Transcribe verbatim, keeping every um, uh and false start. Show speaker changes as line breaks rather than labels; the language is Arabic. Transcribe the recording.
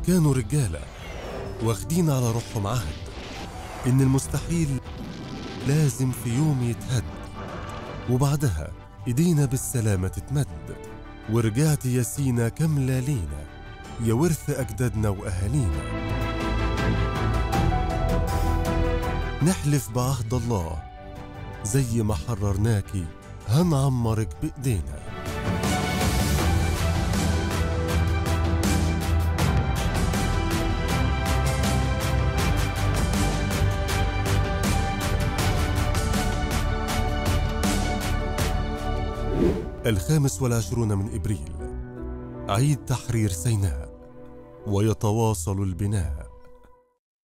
كانوا رجالة واخدين على روحهم عهد إن المستحيل لازم في يوم يتهد، وبعدها إيدينا بالسلامة تتمد، ورجعت يا سينا كاملة لينا يا ورث أجدادنا وأهالينا. نحلف بعهد الله زي ما حررناكي هنعمرك بإيدينا. الخامس والعشرون من إبريل، عيد تحرير سيناء، ويتواصل البناء.